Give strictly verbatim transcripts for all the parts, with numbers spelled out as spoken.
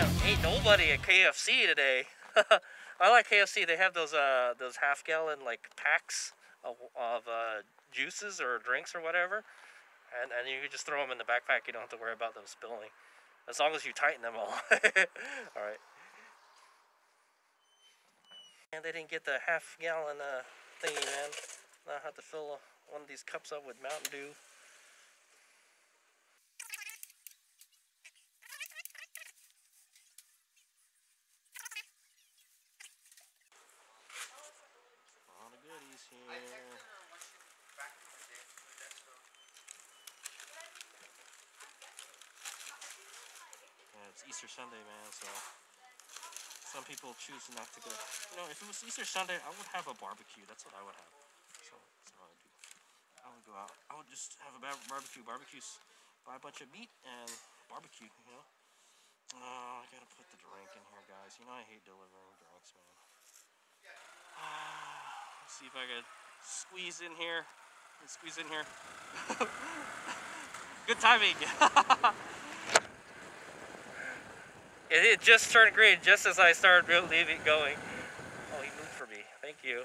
Ain't nobody at K F C today. I like K F C. They have those uh those half gallon like packs of, of uh, juices or drinks or whatever, and and you can just throw them in the backpack. You don't have to worry about them spilling, as long as you tighten them all. All right. And they didn't get the half gallon uh, thingy, man. Now I have to fill one of these cups up with Mountain Dew. All the goodies here. Yeah, it's Easter Sunday, man, so some people choose not to go. You know, if it was Easter Sunday, I would have a barbecue. That's what I would have. So that's what I would do. I would go out. I would just have a barbecue. Barbecues, buy a bunch of meat and barbecue, you know. Oh, I gotta put the drink in here, guys. You know I hate delivering drinks, man. Let's see if I could squeeze in here. Squeeze in here. Good timing. it, it just turned green just as I started leaving going. Oh, he moved for me. Thank you.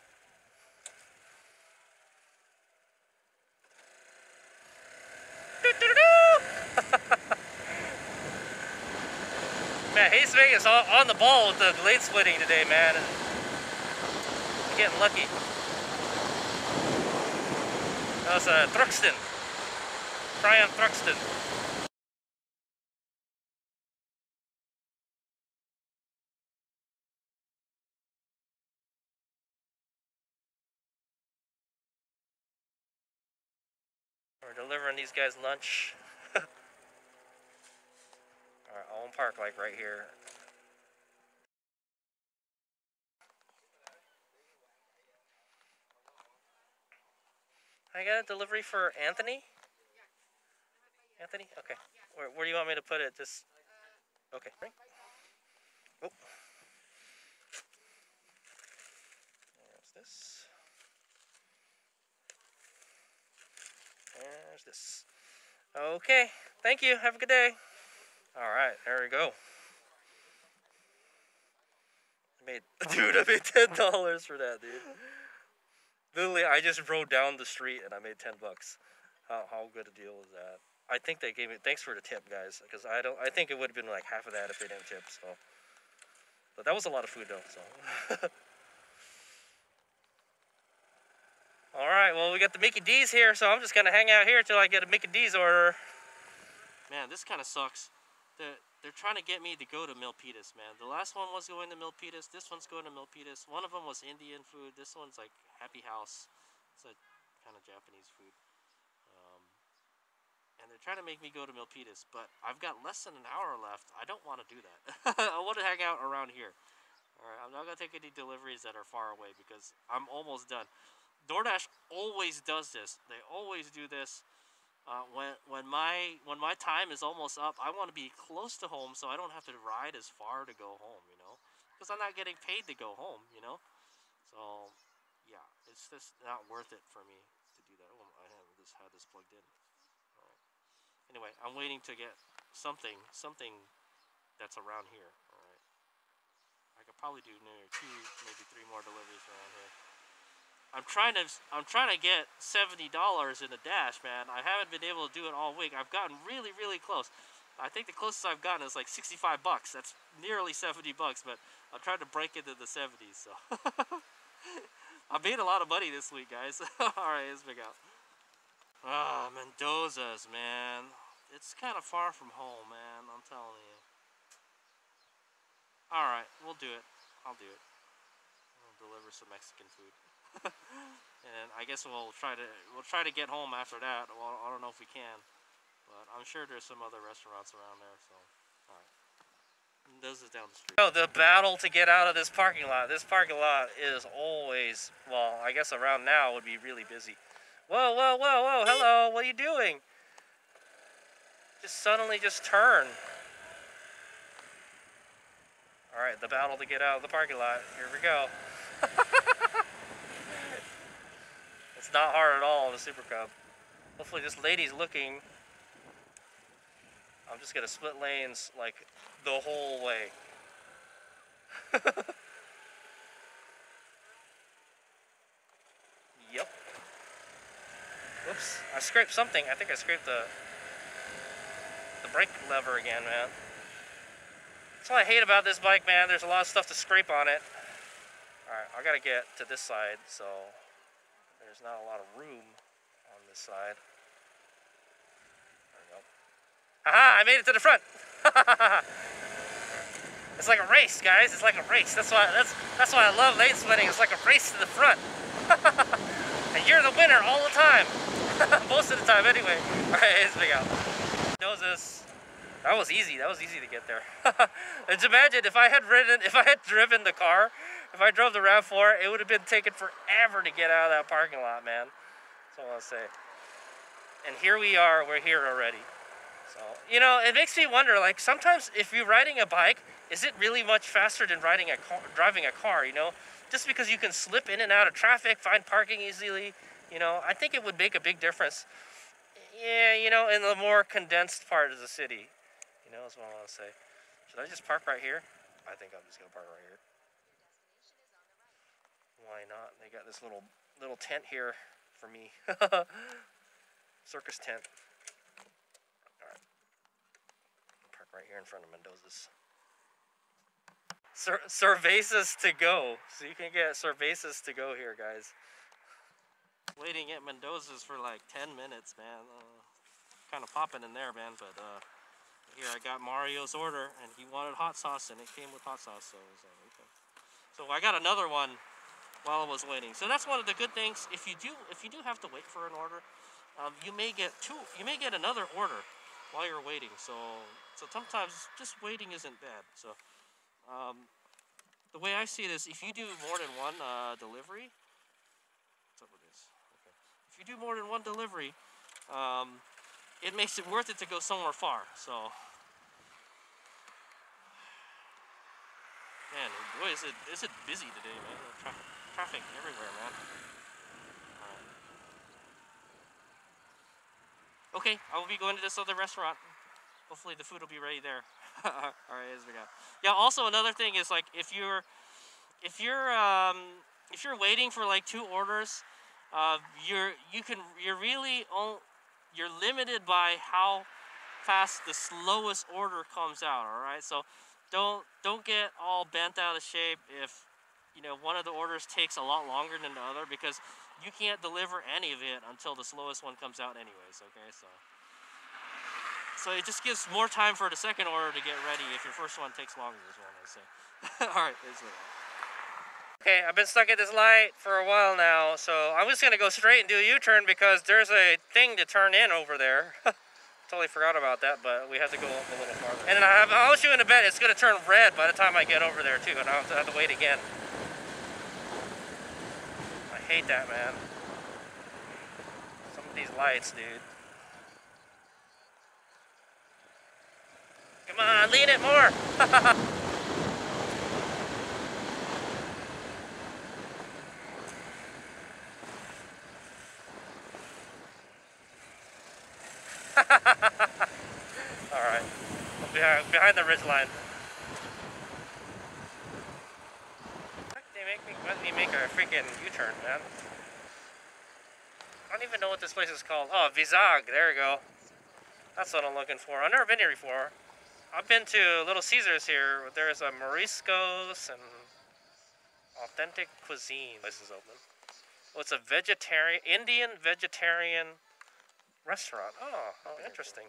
Man, Haste Vegas on, on the ball with the blade splitting today, man. I'm getting lucky. That was uh, Thruxton. Brian Thruxton. We're delivering these guys lunch. Alright, Owen Park, like right here. I got a delivery for Anthony? Anthony? Okay. Where, where do you want me to put it? Just... Okay. Oh. There's this. There's this. Okay. Thank you. Have a good day. Alright, there we go. I made... Dude, I made ten dollars for that, dude. Literally, I just rode down the street and I made ten bucks. How, how good a deal is that? I think they gave me, thanks for the tip, guys, because I don't, I think it would have been like half of that if they didn't tip, so. But that was a lot of food, though, so. All right, well, we got the Mickey D's here, so I'm just gonna hang out here until I get a Mickey D's order. Man, this kind of sucks. They're, they're trying to get me to go to Milpitas, man. The last one was going to Milpitas. This one's going to Milpitas. One of them was Indian food. This one's like Happy House. It's a kind of Japanese food. Um, and they're trying to make me go to Milpitas, but I've got less than an hour left. I don't want to do that. I want to hang out around here. All right, I'm not going to take any deliveries that are far away because I'm almost done. DoorDash always does this. They always do this. Uh, when when my when my time is almost up, I want to be close to home so I don't have to ride as far to go home, you know, because I'm not getting paid to go home, you know. So yeah, it's just not worth it for me to do that. Oh, I have this had this plugged in. All right. Anyway, I'm waiting to get something something that's around here. All right. I could probably do near two, maybe three more deliveries around here. I'm trying to I'm trying to get seventy dollars in the Dash, man. I haven't been able to do it all week. I've gotten really, really close. I think the closest I've gotten is like sixty-five bucks. That's nearly seventy bucks, but I'm trying to break into the seventies. So I made a lot of money this week, guys. All right, let's pick out. Ah, Mendoza's, man. It's kind of far from home, man. I'm telling you. All right, we'll do it. I'll do it. I'll deliver some Mexican food. And I guess we'll try to we'll try to get home after that. Well, I don't know if we can, but I'm sure there's some other restaurants around there. So, all right, this is down the street. Oh, the battle to get out of this parking lot. This parking lot is always, well, I guess around now would be really busy. Whoa, whoa, whoa, whoa! Hello, what are you doing? Just suddenly just turn. All right, the battle to get out of the parking lot. Here we go. It's not hard at all in the Super Cub. Hopefully this lady's looking. I'm just gonna split lanes like the whole way. Yep. Whoops. I scraped something. I think I scraped the the brake lever again, man. That's what I hate about this bike, man. There's a lot of stuff to scrape on it. Alright, I gotta get to this side, so there's not a lot of room on this side. There we go. Aha! I made it to the front! It's like a race, guys. It's like a race. That's why that's that's why I love lane splitting. It's like a race to the front. And you're the winner all the time. Most of the time, anyway. Alright, here's big out. Knows this. That was easy. That was easy to get there. And imagine if I had ridden, if I had driven the car, if I drove the RAV four, it would have been taking forever to get out of that parking lot, man. That's all I want to say. And here we are. We're here already. So, you know, it makes me wonder, like, sometimes if you're riding a bike, is it really much faster than riding a car, driving a car, you know? Just because you can slip in and out of traffic, find parking easily, you know, I think it would make a big difference. Yeah, you know, in the more condensed part of the city. You know, that's what I want to say. Should I just park right here? I think I'm just going to park right here. Why not? They got this little little tent here for me. Circus tent. Alright. Park right here in front of Mendoza's. Cer Cervezas to go. So you can get cervezas to go here, guys. Waiting at Mendoza's for like ten minutes, man. Uh, kind of popping in there, man. But uh, here I got Mario's order, and he wanted hot sauce, and it came with hot sauce. So, so, okay. So I got another one while I was waiting. So that's one of the good things. If you do, if you do have to wait for an order, um, you may get two. You may get another order while you're waiting. So, so sometimes just waiting isn't bad. So. Um, the way I see it is, if you do more than one uh, delivery, what's up with this? Okay. If you do more than one delivery, um, it makes it worth it to go somewhere far. So, man, boy, is it is it busy today, man? Tra traffic everywhere, man. Right. Okay, I will be going to this other restaurant. Hopefully the food will be ready there. Alright, as we go. Yeah, also another thing is, like, if you're if you're um if you're waiting for like two orders, uh you're you can you're really on, you're limited by how fast the slowest order comes out, alright? So don't don't get all bent out of shape if you know one of the orders takes a lot longer than the other, because you can't deliver any of it until the slowest one comes out anyways, okay? So So it just gives more time for the second order to get ready if your first one takes longer, is what I say. Alright, that's it. Okay, I've been stuck at this light for a while now, so I'm just going to go straight and do a U-turn because there's a thing to turn in over there. Totally forgot about that, but we have to go up a little farther. And I have, I'll shoot in a bet it's going to turn red by the time I get over there too, and I'll have to, have to wait again. I hate that, man. Some of these lights, dude. Come on, lean it more! Alright. Behind, behind the ridge line. They make me, let me make a freaking U-turn, man. I don't even know what this place is called. Oh, Vizag, there you go. That's what I'm looking for. I've never been here before. I've been to Little Caesars here. There's a Moriscos and Authentic Cuisine. This is open. Oh, it's a vegetarian, Indian vegetarian restaurant. Oh, oh, interesting.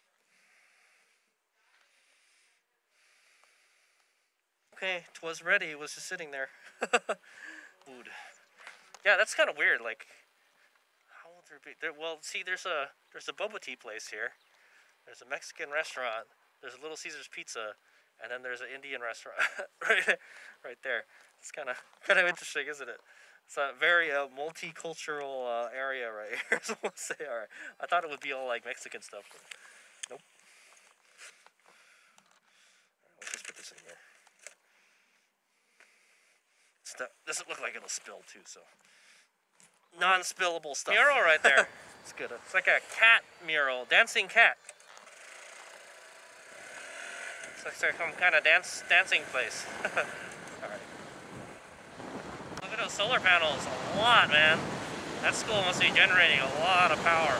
Okay, 'twas ready. It was just sitting there. Food. Yeah, that's kind of weird. Like, how would there be? There, well, see, there's a there's a boba tea place here. There's a Mexican restaurant. There's a Little Caesars Pizza, and then there's an Indian restaurant right, right there. It's kind of kind of interesting, isn't it? It's a very uh, multicultural uh, area right here. So we'll say, all right. I thought it would be all like Mexican stuff, but nope. All right, let's just put this in here. Stuff doesn't look like it'll spill too, so non-spillable stuff. Mural right there. It's good. It's like a cat mural, dancing cat. Looks like some kind of dance dancing place. Alright. Look at those solar panels. A lot, man. That school must be generating a lot of power.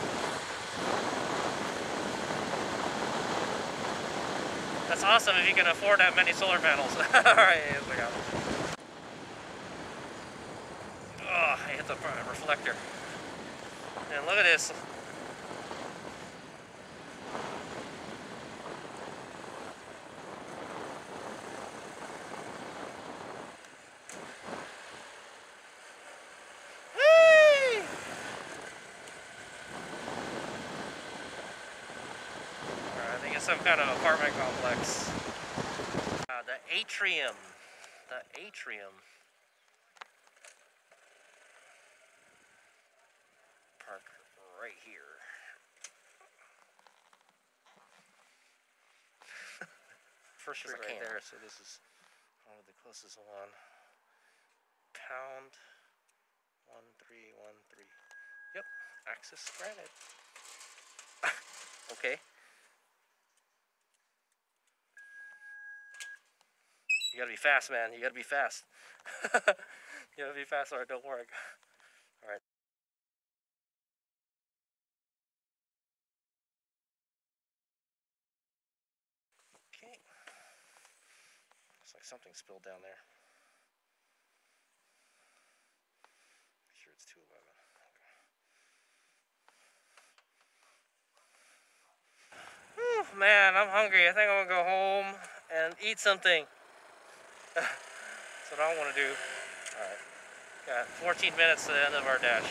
That's awesome if you can afford that many solar panels. Alright, here we go. Oh, I hit the reflector. And look at this. Some kind of apartment complex. Uh, the atrium. The atrium. Park right here. First street right there, so this is one of the closest one. Pound one three one three. Yep, access granted. Okay. You gotta be fast, man. You gotta be fast. You gotta be fast or it don't work. Alright. Okay. Looks like something spilled down there. Make sure it's two eleven. Okay. Whew, man, I'm hungry. I think I'm gonna go home and eat something. That's what I want to do. Alright. Got fourteen minutes to the end of our dash.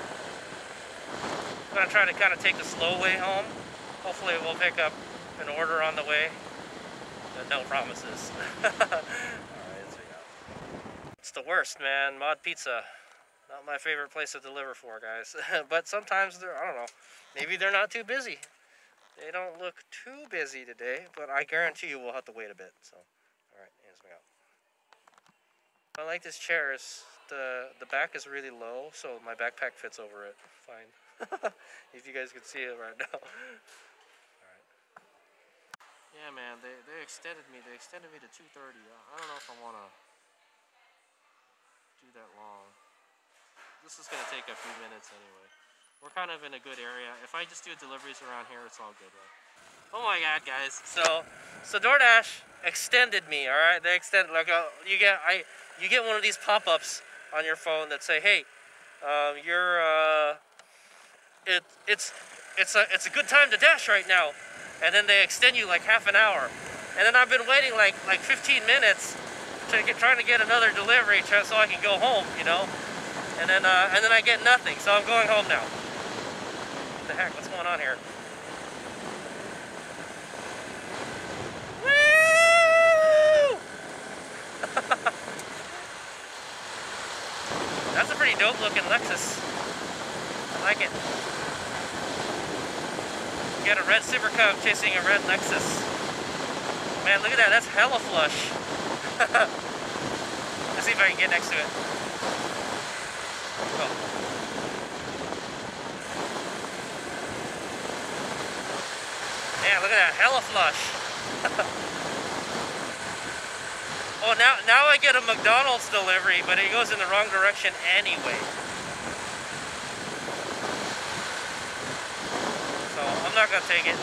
I'm going to try to kind of take the slow way home. Hopefully we'll pick up an order on the way. But no promises. Alright, let's see now. It's the worst, man. Mod Pizza. Not my favorite place to deliver for, guys. But sometimes they're, I don't know. Maybe they're not too busy. They don't look too busy today, but I guarantee you we'll have to wait a bit. So, alright, here's me out. I like this chair. Is the the back is really low, so my backpack fits over it. Fine. If you guys could see it right now. Alright. Yeah, man, they, they extended me. They extended me to two thirty. I don't know if I want to do that long. This is going to take a few minutes anyway. We're kind of in a good area. If I just do deliveries around here, it's all good, right? Oh my god, guys. So, so DoorDash extended me, alright? They extended, like, uh, you get, I... You get one of these pop-ups on your phone that say, "Hey, um, you're uh, it it's it's a it's a good time to dash right now," and then they extend you like half an hour, and then I've been waiting like like fifteen minutes to get trying to get another delivery so I can go home, you know, and then uh, and then I get nothing, so I'm going home now. What the heck? What's going on here? That's a pretty dope looking Lexus. I like it. You got a red Super Cub chasing a red Lexus. Man, look at that. That's hella flush. Let's see if I can get next to it. Oh. Man, look at that. Hella flush. Oh, now, now I get a McDonald's delivery, but it goes in the wrong direction anyway. So, I'm not gonna take it.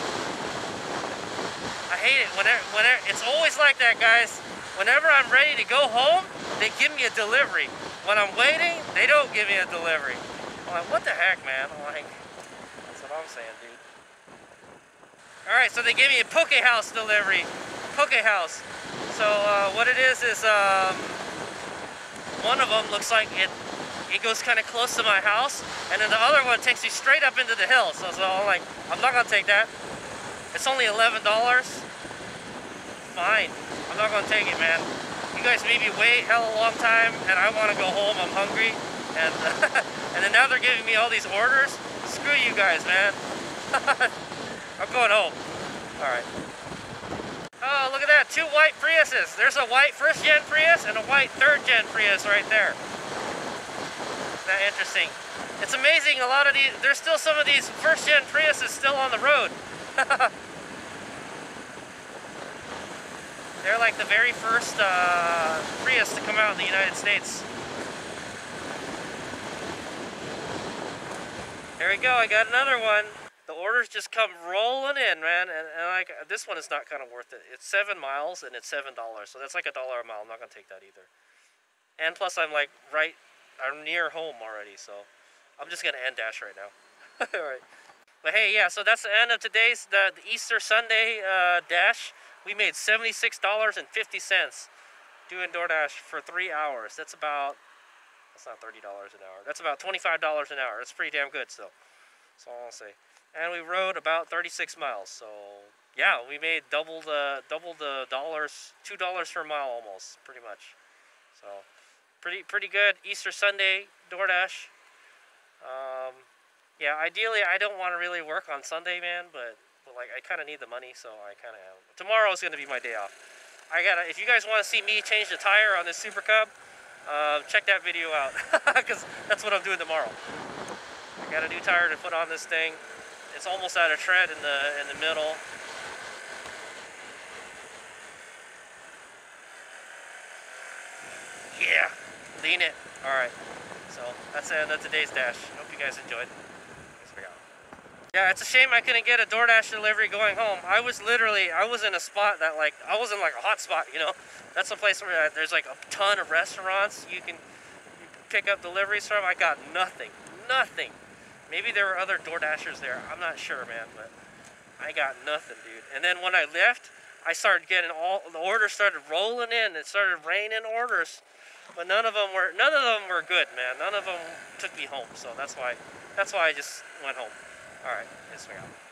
I hate it. Whenever, whenever, it's always like that, guys. Whenever I'm ready to go home, they give me a delivery. When I'm waiting, they don't give me a delivery. I'm like, what the heck, man? I'm like, that's what I'm saying, dude. Alright, so they gave me a Poke House delivery. Poke House. So uh, what it is is um, one of them looks like it it goes kind of close to my house, and then the other one takes you straight up into the hill. So, so I'm like, I'm not gonna take that. It's only eleven dollars. Fine, I'm not gonna take it, man. You guys made me wait hell a long time, and I want to go home. I'm hungry, and and then now they're giving me all these orders. Screw you guys, man. I'm going home. All right. Oh, look at that, two white Priuses. There's a white first gen Prius and a white third gen Prius right there. Isn't that interesting? It's amazing, a lot of these, there's still some of these first gen Priuses still on the road. They're like the very first uh, Prius to come out in the United States. There we go, I got another one. The orders just come rolling in, man, and, and like this one is not kind of worth it. It's seven miles and it's seven dollars, so that's like a dollar a mile. I'm not gonna take that either. And plus, I'm like right, I'm near home already, so I'm just gonna end dash right now. All right, but hey, yeah. So that's the end of today's the, the Easter Sunday uh, dash. We made seventy-six dollars and fifty cents doing DoorDash for three hours. That's about that's not thirty dollars an hour. That's about twenty-five dollars an hour. That's pretty damn good still. That's all I'll say. And we rode about thirty-six miles, so yeah, we made double the double the dollars, two dollars per mile almost, pretty much. So pretty pretty good Easter Sunday DoorDash. Um, yeah, ideally I don't want to really work on Sunday, man, but, but like I kind of need the money, so I kind of am. Tomorrow is going to be my day off. I gotta. If you guys want to see me change the tire on this Super Cub, uh, check that video out, because that's what I'm doing tomorrow. I got a new tire to put on this thing. It's almost out of tread in the in the middle. Yeah, lean it. All right. So that's the end of today's dash. Hope you guys enjoyed. Thanks for going. Yeah, it's a shame I couldn't get a DoorDash delivery going home. I was literally, I was in a spot that like, I was in like a hot spot, you know. That's a place where there's like a ton of restaurants you can, you can pick up deliveries from. I got nothing, nothing. Maybe there were other DoorDashers there. I'm not sure, man, but I got nothing, dude. And then when I left, I started getting all the orders started rolling in. It started raining orders, but none of them were none of them were good, man. None of them took me home. So that's why that's why I just went home. All right, let's swing out.